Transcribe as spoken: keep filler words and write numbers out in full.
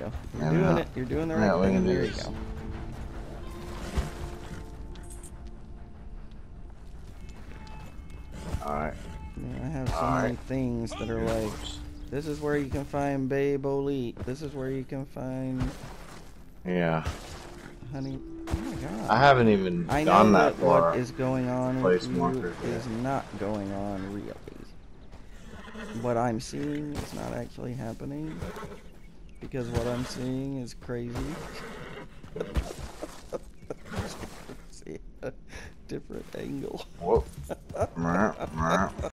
go. You're Maybe doing not. it. You're doing the right Yeah, we thing. can do There you this. go. Alright. Yeah, I have so All many right. things that are like, this is where you can find Babe Elite. This is where you can find Yeah. Honey. Oh my god. I haven't even I know gone that that far. what is going on with Place you markers, is yeah. not going on really. What I'm seeing is not actually happening. Because what I'm seeing is crazy. See a different angle. Whoop.